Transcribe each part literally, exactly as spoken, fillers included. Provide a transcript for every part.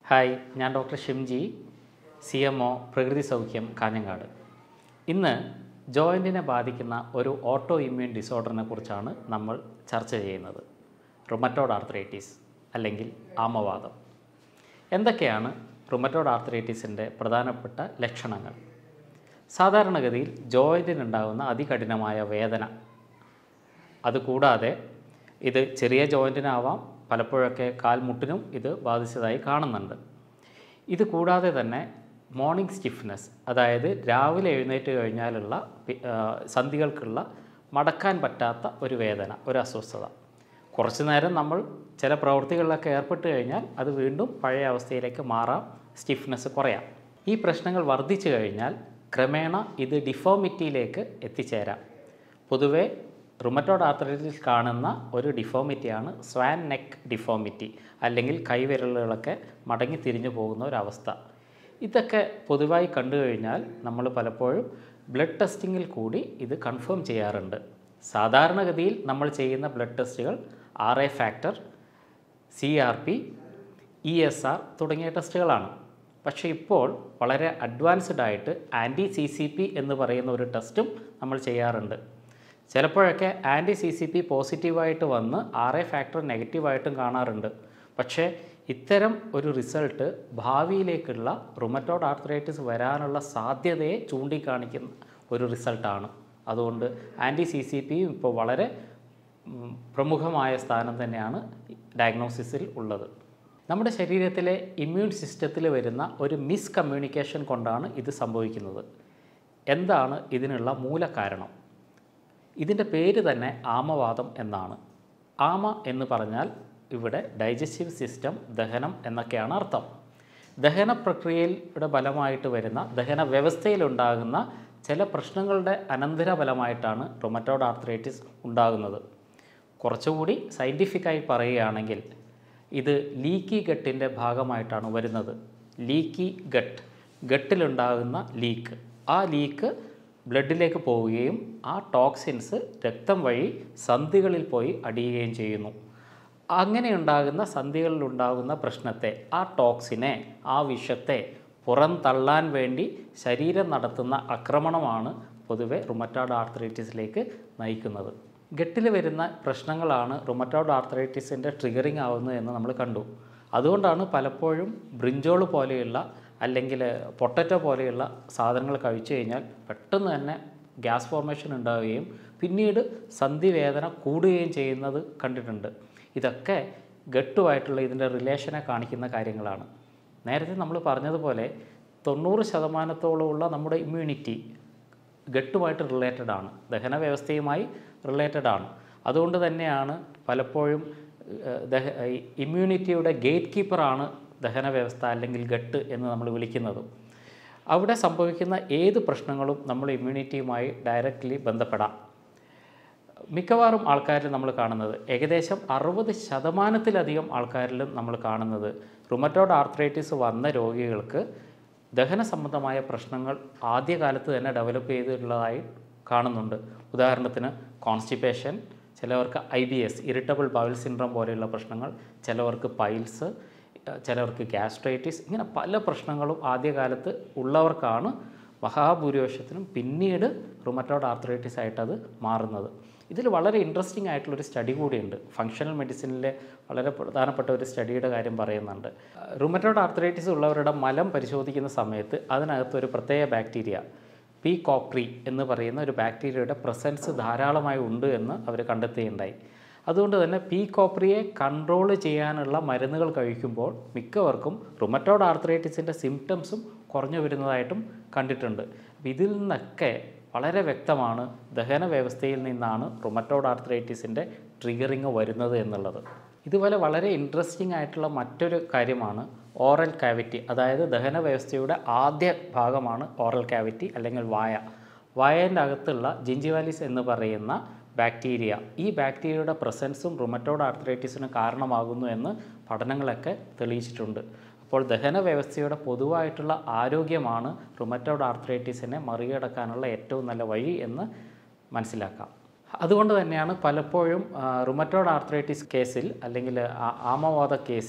Hi, ഞാൻ doctor Shimji, C M O Prakruthi Soukhyam Kanhangad. ഇന്ന് ജോയിൻറ്റിനെ ബാധിക്കുന്ന ഒരു ഓട്ടോ ഇമ്മ്യൂൺ ഡിസോർഡറിനെ കുറിച്ചാണ് നമ്മൾ ചർച്ച ചെയ്യുന്നത്. റുമറ്റോയ്ഡ് ആർത്രൈറ്റിസ് അല്ലെങ്കിൽ ആമവാതം. എന്തൊക്കെയാണ് റുമറ്റോയ്ഡ് ആർത്രൈറ്റിസിൻ്റെ പ്രധാനപ്പെട്ട ലക്ഷണങ്ങൾ? സാധാരണഗതിയിൽ ജോയിൻറ്റിനുണ്ടാകുന്ന അതികഠിനമായ വേദന, അതുകൂടാതെ ഇത് ചെറിയ ജോയിൻറ്റിനാവാം, പലപ്പോഴൊക്കെ കാൽമുട്ടിനും ഇത് ബാധിച്ചതായി കാണുന്നുണ്ട്. ഇത് കൂടാതെ തന്നെ മോർണിംഗ് സ്റ്റിഫ്നെസ്, അതായത് രാവിലെ എഴുന്നേറ്റ് കഴിഞ്ഞാലുള്ള സന്ധികൾക്കുള്ള മടക്കാൻ പറ്റാത്ത ഒരു വേദന, ഒരു അസ്വസ്ഥത. കുറച്ചു നേരം നമ്മൾ ചില പ്രവൃത്തികളിലൊക്കെ ഏർപ്പെട്ട് കഴിഞ്ഞാൽ അത് വീണ്ടും പഴയ അവസ്ഥയിലേക്ക് മാറാം, സ്റ്റിഫ്നെസ് കുറയാം. ഈ പ്രശ്നങ്ങൾ വർദ്ധിച്ചു കഴിഞ്ഞാൽ ക്രമേണ ഇത് ഡിഫോമിറ്റിയിലേക്ക് എത്തിച്ചേരാം. പൊതുവേ റുമറ്റോയ്ഡ് ആർത്രൈറ്റിസിൽ കാണുന്ന ഒരു ഡിഫോമിറ്റിയാണ് സ്വാൻ നെക്ക് ഡിഫോമിറ്റി, അല്ലെങ്കിൽ കൈവിരലുകളൊക്കെ മടങ്ങി തിരിഞ്ഞു പോകുന്ന ഒരവസ്ഥ. ഇതൊക്കെ പൊതുവായി കണ്ടു കഴിഞ്ഞാൽ നമ്മൾ പലപ്പോഴും ബ്ലഡ് ടെസ്റ്റിങ്ങിൽ കൂടി ഇത് കൺഫേം ചെയ്യാറുണ്ട്. സാധാരണഗതിയിൽ നമ്മൾ ചെയ്യുന്ന ബ്ലഡ് ടെസ്റ്റുകൾ R A factor, C R P, E S R തുടങ്ങിയ ടെസ്റ്റുകളാണ്. പക്ഷേ ഇപ്പോൾ വളരെ അഡ്വാൻസ്ഡ് ആയിട്ട് ആൻറ്റി സി സി പി എന്ന് പറയുന്ന ഒരു ടെസ്റ്റും നമ്മൾ ചെയ്യാറുണ്ട്. ചിലപ്പോഴൊക്കെ ആൻറ്റി സി സി പി പോസിറ്റീവായിട്ട് വന്ന് ആർ എ ഫാക്ടർ നെഗറ്റീവായിട്ടും കാണാറുണ്ട്. പക്ഷേ ഇത്തരം ഒരു റിസൾട്ട് ഭാവിയിലേക്കുള്ള റുമറ്റോയ്ഡ് ആർത്രൈറ്റിസ് വരാനുള്ള സാധ്യതയെ ചൂണ്ടിക്കാണിക്കുന്ന ഒരു റിസൾട്ടാണ്. അതുകൊണ്ട് ആൻറ്റി സി സി പിയും ഇപ്പോൾ വളരെ പ്രമുഖമായ സ്ഥാനം തന്നെയാണ് ഡയഗ്നോസിസിൽ ഉള്ളത്. നമ്മുടെ ശരീരത്തിലെ ഇമ്മ്യൂൺ സിസ്റ്റത്തിൽ വരുന്ന ഒരു മിസ് കമ്മ്യൂണിക്കേഷൻ കൊണ്ടാണ് ഇത് സംഭവിക്കുന്നത്. എന്താണ് ഇതിനുള്ള മൂലകാരണം? ഇതിൻ്റെ പേര് തന്നെ ആമവാതം എന്നാണ്. ആമ എന്ന് പറഞ്ഞാൽ ഇവിടെ ഡൈജസ്റ്റീവ് സിസ്റ്റം, ദഹനം എന്നൊക്കെയാണ് അർത്ഥം. ദഹന പ്രക്രിയയുടെ ഫലമായിട്ട് വരുന്ന ദഹന വ്യവസ്ഥയിലുണ്ടാകുന്ന ചില പ്രശ്നങ്ങളുടെ അനന്തരഫലമായിട്ടാണ് റുമറ്റോയ്ഡ് ആർത്രൈറ്റിസ് ഉണ്ടാകുന്നത്. കുറച്ചുകൂടി സയൻറ്റിഫിക്കായി പറയുകയാണെങ്കിൽ ഇത് ലീക്കി ഗട്ടിൻ്റെ ഭാഗമായിട്ടാണ് വരുന്നത്. ലീക്കി ഗട്ട്, ഗട്ടിലുണ്ടാകുന്ന ലീക്ക്, ആ ലീക്ക് ബ്ലഡിലേക്ക് പോവുകയും ആ ടോക്സിൻസ് രക്തം വഴി സന്ധികളിൽ പോയി അടിയുകയും ചെയ്യുന്നു. അങ്ങനെ ഉണ്ടാകുന്ന സന്ധികളിലുണ്ടാകുന്ന പ്രശ്നത്തെ, ആ ടോക്സിനെ, ആ വിഷത്തെ പുറന്തള്ളാൻ വേണ്ടി ശരീരം നടത്തുന്ന ആക്രമണമാണ് പൊതുവെ റുമറ്റോയ്ഡ് ആർത്രൈറ്റിസിലേക്ക് നയിക്കുന്നത്. ഗട്ടിൽ വരുന്ന പ്രശ്നങ്ങളാണ് റുമറ്റോയ്ഡ് ആർത്രൈറ്റിസിൻ്റെ ട്രിഗറിങ് ആവുന്നത് എന്ന് നമ്മൾ കണ്ടു. അതുകൊണ്ടാണ് പലപ്പോഴും ബ്രിഞ്ചോൾ പോലെയുള്ള അല്ലെങ്കിൽ പൊട്ടറ്റോ പോലെയുള്ള സാധനങ്ങൾ കഴിച്ചു കഴിഞ്ഞാൽ പെട്ടെന്ന് തന്നെ ഗ്യാസ് ഫോർമേഷൻ ഉണ്ടാവുകയും പിന്നീട് സന്ധി വേദന കൂടുകയും ചെയ്യുന്നത് കണ്ടിട്ടുണ്ട്. ഇതൊക്കെ ഗട്ടുമായിട്ടുള്ള ഇതിൻ്റെ റിലേഷനെ കാണിക്കുന്ന കാര്യങ്ങളാണ്. നേരത്തെ നമ്മൾ പറഞ്ഞതുപോലെ തൊണ്ണൂറ് ശതമാനത്തോളമുള്ള നമ്മുടെ ഇമ്മ്യൂണിറ്റി ഗട്ടുമായിട്ട് റിലേറ്റഡ് ആണ്, ദഹന വ്യവസ്ഥയുമായി റിലേറ്റഡ് ആണ്. അതുകൊണ്ട് തന്നെയാണ് പലപ്പോഴും ദഹ ഇമ്മ്യൂണിറ്റിയുടെ ഗേറ്റ് കീപ്പറാണ് ദഹന വ്യവസ്ഥ അല്ലെങ്കിൽ ഗട്ട് എന്ന് നമ്മൾ വിളിക്കുന്നത്. അവിടെ സംഭവിക്കുന്ന ഏത് പ്രശ്നങ്ങളും നമ്മൾ ഇമ്മ്യൂണിറ്റിയുമായി ഡയറക്റ്റ്ലി ബന്ധപ്പെടാം. മിക്കവാറും ആൾക്കാരിൽ നമ്മൾ കാണുന്നത്, ഏകദേശം അറുപത് ശതമാനത്തിലധികം ആൾക്കാരിലും നമ്മൾ കാണുന്നത് റുമറ്റോയ്ഡ് ആർത്രൈറ്റിസ് വന്ന രോഗികൾക്ക് ദഹന സംബന്ധമായ പ്രശ്നങ്ങൾ ആദ്യകാലത്ത് തന്നെ ഡെവലപ്പ് ചെയ്തിട്ടുള്ളതായി കാണുന്നുണ്ട്. ഉദാഹരണത്തിന് കോൺസ്റ്റിപ്പേഷൻ, ചിലവർക്ക് I B S, irritable bowel syndrome പോലെയുള്ള പ്രശ്നങ്ങൾ, ചിലവർക്ക് പൈൽസ്, ചിലവർക്ക് ഗ്യാസ്ട്രൈറ്റിസ്, ഇങ്ങനെ പല പ്രശ്നങ്ങളും ആദ്യകാലത്ത് ഉള്ളവർക്കാണ് മഹാഭൂരിപക്ഷത്തിനും പിന്നീട് റുമറ്റോയ്ഡ് ആർത്രൈറ്റിസ് ആയിട്ട് അത് മാറുന്നത്. ഇതിൽ വളരെ ഇൻട്രസ്റ്റിംഗ് ആയിട്ടുള്ളൊരു സ്റ്റഡി കൂടിയുണ്ട്. ഫങ്ഷണൽ മെഡിസിനിലെ വളരെ പ്രധാനപ്പെട്ട ഒരു സ്റ്റഡിയുടെ കാര്യം പറയുന്നുണ്ട്. റുമറ്റോയ്ഡ് ആർത്രൈറ്റിസ് ഉള്ളവരുടെ മലം പരിശോധിക്കുന്ന സമയത്ത് അതിനകത്ത് ഒരു പ്രത്യേക ബാക്ടീരിയ, പി കോപ്രി എന്ന് പറയുന്ന ഒരു ബാക്ടീരിയയുടെ പ്രസൻസ് ധാരാളമായി ഉണ്ട് എന്ന് അവർ കണ്ടെത്തുകയുണ്ടായി. അതുകൊണ്ട് തന്നെ പി കോപ്രിയെ കൺട്രോൾ ചെയ്യാനുള്ള മരുന്നുകൾ കഴിക്കുമ്പോൾ മിക്കവർക്കും റുമറ്റോയ്ഡ് ആർത്രൈറ്റിസിൻ്റെ സിംറ്റംസും കുറഞ്ഞു വരുന്നതായിട്ടും കണ്ടിട്ടുണ്ട്. ഇതിൽ നിന്നൊക്കെ വളരെ വ്യക്തമാണ് ദഹന വ്യവസ്ഥയിൽ നിന്നാണ് റുമറ്റോയ്ഡ് ആർത്രൈറ്റിസിൻ്റെ ട്രിഗറിങ് വരുന്നത് എന്നുള്ളത്. ഇതുപോലെ വളരെ ഇൻട്രസ്റ്റിംഗ് ആയിട്ടുള്ള മറ്റൊരു കാര്യമാണ് ഓറൽ കാവിറ്റി. അതായത് ദഹന വ്യവസ്ഥയുടെ ആദ്യ ഭാഗമാണ് ഓറൽ കാവിറ്റി അല്ലെങ്കിൽ വായ. വായേൻ്റെ അകത്തുള്ള ജിഞ്ചിവാലിസ് എന്ന് പറയുന്ന ബാക്ടീരിയ, ഈ ബാക്ടീരിയയുടെ പ്രസൻസും റുമറ്റോയ്ഡ് ആർത്രൈറ്റിസിന് കാരണമാകുന്നു എന്ന് പഠനങ്ങളൊക്കെ തെളിയിച്ചിട്ടുണ്ട്. അപ്പോൾ ദഹന വ്യവസ്ഥയുടെ പൊതുവായിട്ടുള്ള ആരോഗ്യമാണ് റുമറ്റോയ്ഡ് ആർത്രൈറ്റിസിനെ മറികടക്കാനുള്ള ഏറ്റവും നല്ല വഴി എന്ന് മനസ്സിലാക്കാം. അതുകൊണ്ട് തന്നെയാണ് പലപ്പോഴും റുമറ്റോയ്ഡ് ആർത്രൈറ്റിസ് കേസിൽ അല്ലെങ്കിൽ ആമവാത കേസിൽ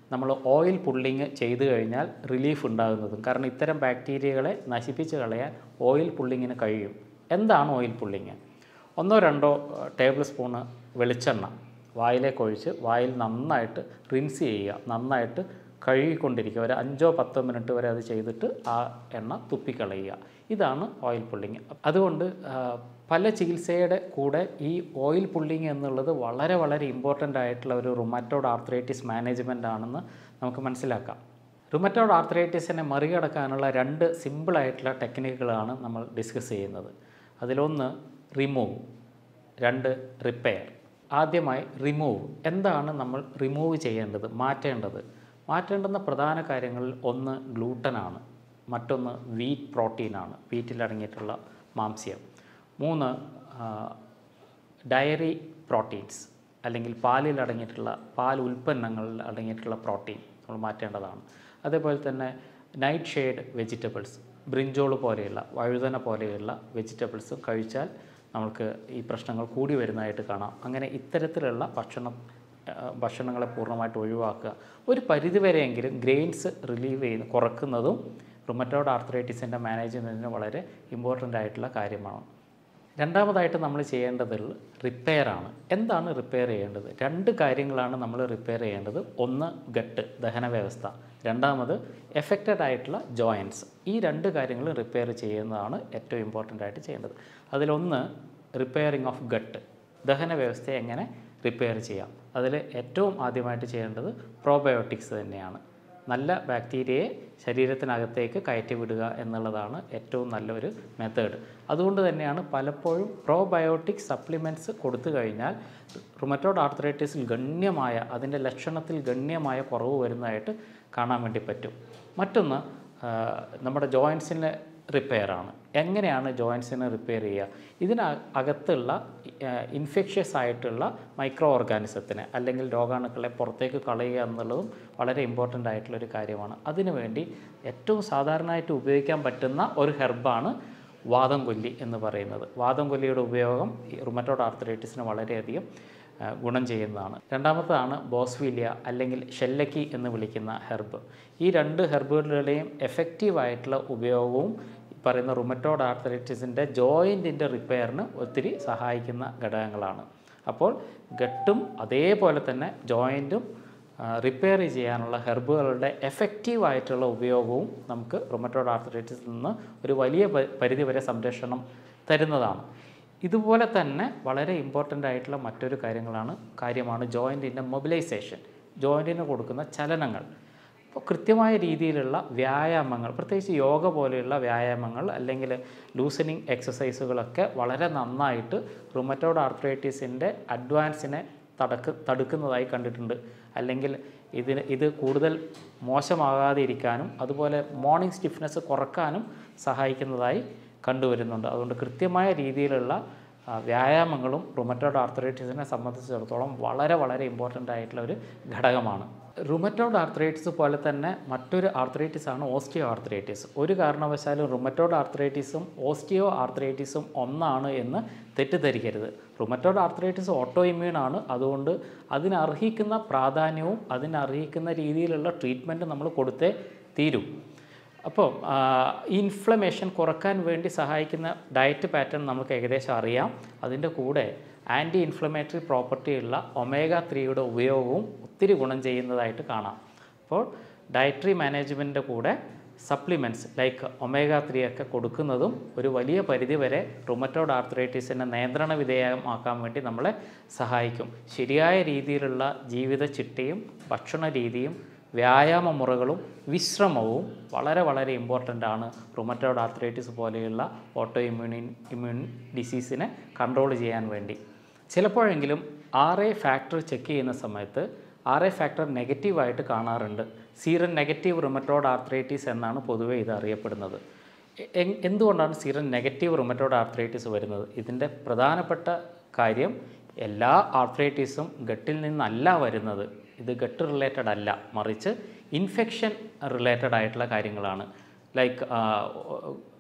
നമ്മൾ ഓയിൽ പുള്ളിങ് ചെയ്തു കഴിഞ്ഞാൽ റിലീഫ് ഉണ്ടാകുന്നതും. കാരണം ഇത്തരം ബാക്ടീരിയകളെ നശിപ്പിച്ച് കളയാൻ ഓയിൽ പുള്ളിങ്ങിന് കഴിയും. എന്താണ് ഓയിൽ പുള്ളിങ്? ഒന്നോ രണ്ടോ ടേബിൾ സ്പൂണ് വെളിച്ചെണ്ണ വായിലേക്ക് ഒഴിച്ച് വായിൽ നന്നായിട്ട് റിൻസ് ചെയ്യുക, നന്നായിട്ട് കഴുകിക്കൊണ്ടിരിക്കുക. ഒരു അഞ്ചോ പത്തോ മിനിറ്റ് വരെ അത് ചെയ്തിട്ട് ആ എണ്ണ തുപ്പിക്കളയുക. ഇതാണ് ഓയിൽ പുള്ളിങ്. അതുകൊണ്ട് പല ചികിത്സയുടെ കൂടെ ഈ ഓയിൽ പുള്ളിങ് എന്നുള്ളത് വളരെ വളരെ ഇമ്പോർട്ടൻ്റ് ആയിട്ടുള്ള ഒരു റുമറ്റോയ്ഡ് ആർത്രൈറ്റിസ് മാനേജ്മെൻ്റ് ആണെന്ന് നമുക്ക് മനസ്സിലാക്കാം. റുമറ്റോയ്ഡ് ആർത്രൈറ്റിസിനെ മറികടക്കാനുള്ള രണ്ട് സിമ്പിളായിട്ടുള്ള ടെക്നിക്കുകളാണ് നമ്മൾ ഡിസ്കസ് ചെയ്യുന്നത്. അതിലൊന്ന് റിമൂവ്, രണ്ട് റിപ്പയർ. ആദ്യമായി റിമൂവ്. എന്താണ് നമ്മൾ റിമൂവ് ചെയ്യേണ്ടത്, മാറ്റേണ്ടത്? മാറ്റേണ്ടുന്ന പ്രധാന കാര്യങ്ങളിൽ ഒന്ന് ഗ്ലൂട്ടനാണ്, മറ്റൊന്ന് വീറ്റ് പ്രോട്ടീനാണ്, വീറ്റിലടങ്ങിയിട്ടുള്ള മാംസ്യം. മൂന്ന് ഡയറി പ്രോട്ടീൻസ് അല്ലെങ്കിൽ പാലിൽ അടങ്ങിയിട്ടുള്ള പാൽ ഉൽപ്പന്നങ്ങളിൽ അടങ്ങിയിട്ടുള്ള പ്രോട്ടീൻ നമ്മൾ മാറ്റേണ്ടതാണ്. അതേപോലെ തന്നെ നൈറ്റ് ഷെയ്ഡ് വെജിറ്റബിൾസ്, ബ്രിഞ്ചോൾ പോലെയുള്ള വഴുതന പോലെയുള്ള വെജിറ്റബിൾസ് കഴിച്ചാൽ നമുക്ക് ഈ പ്രശ്നങ്ങൾ കൂടി വരുന്നതായിട്ട് കാണാം. അങ്ങനെ ഇത്തരത്തിലുള്ള ഭക്ഷണം ഭക്ഷണങ്ങളെ പൂർണ്ണമായിട്ട് ഒഴിവാക്കുക. ഒരു പരിധിവരെയെങ്കിലും ഗ്രെയിൻസ് റിലീവ് ചെയ്യുന്ന കുറക്കുന്നതും റുമറ്റോയ്ഡ് ആർത്രൈറ്റിസിൻ്റെ മാനേജ്മെൻറ്റിന് വളരെ ഇമ്പോർട്ടൻ്റ് ആയിട്ടുള്ള കാര്യമാണ്. രണ്ടാമതായിട്ട് നമ്മൾ ചെയ്യേണ്ടത് റിപ്പയറാണ്. എന്താണ് റിപ്പയർ ചെയ്യേണ്ടത്? രണ്ട് കാര്യങ്ങളാണ് നമ്മൾ റിപ്പയർ ചെയ്യേണ്ടത്. ഒന്ന് ഗട്ട്, ദഹന വ്യവസ്ഥ. രണ്ടാമത് എഫക്റ്റഡ് ആയിട്ടുള്ള ജോയിൻറ്റ്സ്. ഈ രണ്ട് കാര്യങ്ങൾ റിപ്പയർ ചെയ്യുന്നതാണ് ഏറ്റവും ഇമ്പോർട്ടൻ്റ് ആയിട്ട് ചെയ്യേണ്ടത്. അതിലൊന്ന് റിപ്പയറിങ് ഓഫ് ഗട്ട്, ദഹന വ്യവസ്ഥയെ എങ്ങനെ റിപ്പയർ ചെയ്യാം. അതിൽ ഏറ്റവും ആദ്യമായിട്ട് ചെയ്യേണ്ടത് പ്രോബയോട്ടിക്സ് തന്നെയാണ്. നല്ല ബാക്ടീരിയയെ ശരീരത്തിനകത്തേക്ക് കയറ്റി വിടുക എന്നുള്ളതാണ് ഏറ്റവും നല്ലൊരു മെത്തേഡ്. അതുകൊണ്ട് തന്നെയാണ് പലപ്പോഴും പ്രോബയോട്ടിക് സപ്ലിമെൻറ്റ്സ് കൊടുത്തു കഴിഞ്ഞാൽ റുമറ്റോയ്ഡ് ആർത്രൈറ്റിസിൽ ഗണ്യമായ അതിൻ്റെ ലക്ഷണത്തിൽ ഗണ്യമായ കുറവ് വരുന്നതായിട്ട് കാണാൻ വേണ്ടി പറ്റും. മറ്റൊന്ന് നമ്മുടെ ജോയിൻസിൻ്റെ റിപ്പയറാണ്. എങ്ങനെയാണ് ജോയിൻസിനെ റിപ്പയർ ചെയ്യുക? ഇതിനകത്തുള്ള ഇൻഫെക്ഷ്യസ് ആയിട്ടുള്ള മൈക്രോ ഓർഗാനിസത്തിനെ അല്ലെങ്കിൽ രോഗാണുക്കളെ പുറത്തേക്ക് കളയുക എന്നുള്ളതും വളരെ ഇമ്പോർട്ടൻ്റ് ആയിട്ടുള്ളൊരു കാര്യമാണ്. അതിനുവേണ്ടി ഏറ്റവും സാധാരണയായിട്ട് ഉപയോഗിക്കാൻ പറ്റുന്ന ഒരു ഹെർബാണ് വാദം കൊല്ലി എന്ന് പറയുന്നത്. വാദം കൊല്ലിയുടെ ഉപയോഗം റുമറ്റോയ്ഡ് ആർത്രൈറ്റിസിന് വളരെയധികം ഗുണം ചെയ്യുന്നതാണ്. രണ്ടാമതാണ് ബോസ്വീലിയ അല്ലെങ്കിൽ ഷെല്ലക്കി എന്ന് വിളിക്കുന്ന ഹെർബ്. ഈ രണ്ട് ഹെർബുകളുടെയും എഫക്റ്റീവായിട്ടുള്ള ഉപയോഗവും പറയുന്ന റുമറ്റോയ്ഡ് ആർത്രൈറ്റിസിൻ്റെ ജോയിൻറ്റിൻ്റെ റിപ്പയറിന് ഒത്തിരി സഹായിക്കുന്ന ഘടകങ്ങളാണ്. അപ്പോൾ ഗട്ടും അതേപോലെ തന്നെ ജോയിൻറ്റും റിപ്പയർ ചെയ്യാനുള്ള ഹെർബുകളുടെ എഫക്റ്റീവായിട്ടുള്ള ഉപയോഗവും നമുക്ക് റുമറ്റോയ്ഡ് ആർത്രൈറ്റിസിൽ നിന്ന് ഒരു വലിയ പരിധിവരെ സംരക്ഷണം തരുന്നതാണ്. ഇതുപോലെ തന്നെ വളരെ ഇമ്പോർട്ടൻ്റ് ആയിട്ടുള്ള മറ്റൊരു കാര്യങ്ങളാണ് കാര്യമാണ് ജോയിൻറ്റിൻ്റെ മൊബിലൈസേഷൻ, ജോയിൻറ്റിന് കൊടുക്കുന്ന ചലനങ്ങൾ. അപ്പോൾ കൃത്യമായ രീതിയിലുള്ള വ്യായാമങ്ങൾ, പ്രത്യേകിച്ച് യോഗ പോലെയുള്ള വ്യായാമങ്ങൾ അല്ലെങ്കിൽ ലൂസനിങ് എക്സസൈസുകളൊക്കെ വളരെ നന്നായിട്ട് റുമറ്റോയ്ഡ് ആർത്രൈറ്റിസിൻ്റെ അഡ്വാൻസിനെ തടക്ക് തടുക്കുന്നതായി കണ്ടിട്ടുണ്ട്. അല്ലെങ്കിൽ ഇതിന് ഇത് കൂടുതൽ മോശമാകാതെ ഇരിക്കാനും അതുപോലെ മോർണിംഗ് സ്റ്റിഫ്നെസ് കുറക്കാനും സഹായിക്കുന്നതായി കണ്ടുവരുന്നുണ്ട്. അതുകൊണ്ട് കൃത്യമായ രീതിയിലുള്ള വ്യായാമങ്ങളും റുമറ്റോയ്ഡ് ആർത്രൈറ്റിസിനെ സംബന്ധിച്ചിടത്തോളം വളരെ വളരെ ഇമ്പോർട്ടൻ്റ് ആയിട്ടുള്ള ഒരു ഘടകമാണ്. റുമറ്റോയ്ഡ് ആർത്രൈറ്റിസ് പോലെ തന്നെ മറ്റൊരു ആർത്രൈറ്റിസാണ് ഓസ്റ്റിയോ ആർത്രൈറ്റിസ്. ഒരു കാരണവശാലും റുമറ്റോയ്ഡ് ആർത്രൈറ്റിസും ഓസ്റ്റിയോ ആർത്രൈറ്റിസും ഒന്നാണ് എന്ന് തെറ്റിദ്ധരിക്കരുത്. റുമറ്റോയ്ഡ് ആർത്രൈറ്റിസ് ഓട്ടോ ഇമ്മ്യൂൺ ആണ്. അതുകൊണ്ട് അതിനർഹിക്കുന്ന പ്രാധാന്യവും അതിനർഹിക്കുന്ന രീതിയിലുള്ള ട്രീറ്റ്മെൻറ്റ് നമ്മൾ കൊടുത്തേ തീരും. അപ്പോൾ ഇൻഫ്ലമേഷൻ കുറക്കാൻ വേണ്ടി സഹായിക്കുന്ന ഡയറ്റ് പാറ്റേൺ നമുക്ക് ഏകദേശം അറിയാം. അതിൻ്റെ കൂടെ ആൻറ്റി ഇൻഫ്ലമേറ്ററി പ്രോപ്പർട്ടിയുള്ള ഒമേഗ ത്രീയുടെ ഉപയോഗവും ഒത്തിരി ഗുണം ചെയ്യുന്നതായിട്ട് കാണാം. അപ്പോൾ ഡയറ്ററി മാനേജ്മെൻറ്റിൻ്റെ കൂടെ സപ്ലിമെൻറ്റ്സ് ലൈക്ക് ഒമേഗ ത്രീ ഒക്കെ കൊടുക്കുന്നതും ഒരു വലിയ പരിധിവരെ റുമറ്റോയ്ഡ് ആർത്രൈറ്റിസിനെ നിയന്ത്രണ വിധേയമാക്കാൻ വേണ്ടി നമ്മളെ സഹായിക്കും. ശരിയായ രീതിയിലുള്ള ജീവിത ചിട്ടയും ഭക്ഷണ രീതിയും വ്യായാമ മുറകളും വിശ്രമവും വളരെ വളരെ ഇമ്പോർട്ടൻ്റ് ആണ് റുമറ്റോയ്ഡ് ആർത്രൈറ്റിസ് പോലെയുള്ള ഓട്ടോ ഇമ്മ്യൂണി ഇമ്മ്യൂൺ ഡിസീസിനെ കൺട്രോൾ ചെയ്യാൻ വേണ്ടി. ചിലപ്പോഴെങ്കിലും ആർ എ ഫാക്ടർ ചെക്ക് ചെയ്യുന്ന സമയത്ത് ആർ എ ഫാക്ടർ നെഗറ്റീവായിട്ട് കാണാറുണ്ട്. സീറൻ നെഗറ്റീവ് റുമറ്റോയ്ഡ് ആർത്രൈറ്റിസ് എന്നാണ് പൊതുവേ ഇത് അറിയപ്പെടുന്നത്. എന്തുകൊണ്ടാണ് സീറൻ നെഗറ്റീവ് റുമറ്റോയ്ഡ് ആർത്രൈറ്റിസ് വരുന്നത്? ഇതിൻ്റെ പ്രധാനപ്പെട്ട കാര്യം എല്ലാ ആർത്രൈറ്റിസും ഗട്ടിൽ നിന്നല്ല വരുന്നത്. ഇത് ഗട്ട് റിലേറ്റഡ് അല്ല, മറിച്ച് ഇൻഫെക്ഷൻ റിലേറ്റഡ് ആയിട്ടുള്ള കാര്യങ്ങളാണ്. ലൈക്ക്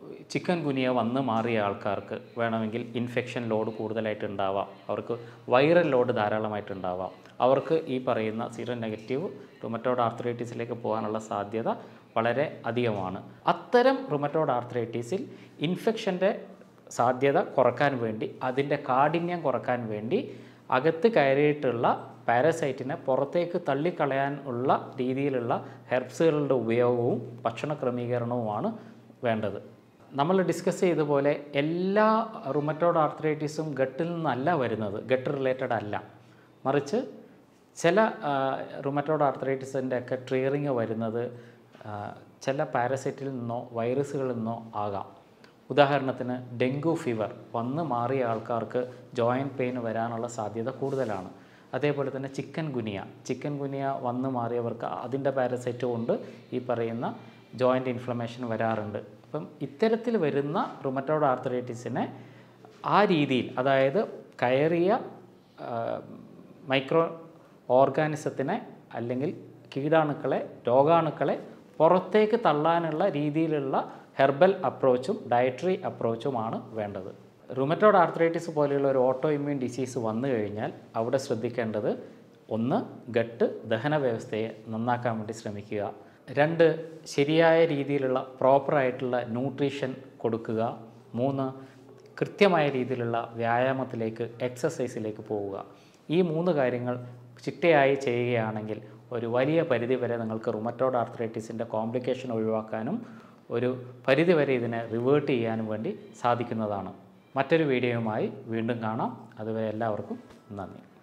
ചിക്കൻ ഗുനിയ വന്ന് മാറിയ ആൾക്കാർക്ക് വേണമെങ്കിൽ ഇൻഫെക്ഷൻ ലോഡ് കൂടുതലായിട്ട് ഉണ്ടാവാം, അവർക്ക് വൈറൽ ലോഡ് ധാരാളമായിട്ട് ഉണ്ടാവാം, അവർക്ക് ഈ പറയുന്ന സീറോ നെഗറ്റീവ് റുമറ്റോയ്ഡ് ആർത്രൈറ്റിസിലേക്ക് പോകാനുള്ള സാധ്യത വളരെ അധികമാണ്. അത്തരം റുമറ്റോയ്ഡ് ആർത്രൈറ്റിസിൽ ഇൻഫെക്ഷൻ്റെ സാധ്യത കുറക്കാൻ വേണ്ടി, അതിൻ്റെ കാഠിന്യം കുറക്കാൻ വേണ്ടി അകത്ത് കയറിയിട്ടുള്ള പാരസൈറ്റിനെ പുറത്തേക്ക് തള്ളിക്കളയാൻ ഉള്ള രീതിയിലുള്ള ഹെർബ്സുകളുടെ ഉപയോഗവും ഭക്ഷണ ക്രമീകരണവുമാണ് വേണ്ടത്. നമ്മൾ ഡിസ്കസ് ചെയ്ത പോലെ എല്ലാ റുമറ്റോയ്ഡ് ആർത്രൈറ്റിസും ഗട്ടിൽ നിന്നല്ല വരുന്നത്, ഗട്ട് റിലേറ്റഡ് അല്ല. മറിച്ച് ചില റുമറ്റോയ്ഡ് ആർത്രൈറ്റിസിൻ്റെ ഒക്കെ ട്രിയറിങ് വരുന്നത് ചില പാരസൈറ്റിൽ നിന്നോ വൈറസുകളിൽ നിന്നോ ആകാം. ഉദാഹരണത്തിന് ഡെങ്കു ഫീവർ വന്ന് മാറിയ ആൾക്കാർക്ക് ജോയിൻറ്റ് പെയിൻ വരാനുള്ള സാധ്യത കൂടുതലാണ്. അതേപോലെ തന്നെ ചിക്കൻ ഗുനിയ ചിക്കൻ ഗുനിയ വന്ന് മാറിയവർക്ക് അതിൻ്റെ പാരസൈറ്റ് കൊണ്ട് ഈ പറയുന്ന ജോയിൻറ്റ് ഇൻഫ്ലമേഷൻ വരാറുണ്ട്. അപ്പം ഇത്തരത്തിൽ വരുന്ന റുമറ്റോയ്ഡ് ആർത്രൈറ്റിസിനെ ആ രീതിയിൽ, അതായത് കയറിയ മൈക്രോ ഓർഗാനിസത്തിനെ അല്ലെങ്കിൽ കീടാണുക്കളെ രോഗാണുക്കളെ പുറത്തേക്ക് തള്ളാനുള്ള രീതിയിലുള്ള ഹെർബൽ അപ്രോച്ചും ഡയറ്ററി അപ്രോച്ചുമാണ് വേണ്ടത്. റുമറ്റോയ്ഡ് ആർത്രൈറ്റിസ് പോലെയുള്ള ഒരു ഓട്ടോ ഇമ്മ്യൂൺ ഡിസീസ് വന്നു കഴിഞ്ഞാൽ അവിടെ ശ്രദ്ധിക്കേണ്ടത്, ഒന്ന് ഗട്ട് ദഹന വ്യവസ്ഥയെ നന്നാക്കാൻ വേണ്ടി ശ്രമിക്കുക, രണ്ട് ശരിയായ രീതിയിലുള്ള പ്രോപ്പറായിട്ടുള്ള ന്യൂട്രീഷൻ കൊടുക്കുക, മൂന്ന് കൃത്യമായ രീതിയിലുള്ള വ്യായാമത്തിലേക്ക് എക്സസൈസിലേക്ക് പോവുക. ഈ മൂന്ന് കാര്യങ്ങൾ ചിട്ടയായി ചെയ്യുകയാണെങ്കിൽ ഒരു വലിയ പരിധിവരെ നിങ്ങൾക്ക് റുമറ്റോയ്ഡ് ആർത്രൈറ്റിസിൻ്റെ കോംപ്ലിക്കേഷൻ ഒഴിവാക്കാനും ഒരു പരിധിവരെ ഇതിനെ റിവേർട്ട് ചെയ്യാനും വേണ്ടി സാധിക്കുന്നതാണ്. മറ്റൊരു വീഡിയോയുമായി വീണ്ടും കാണാം. അതുവരെ എല്ലാവർക്കും നന്ദി.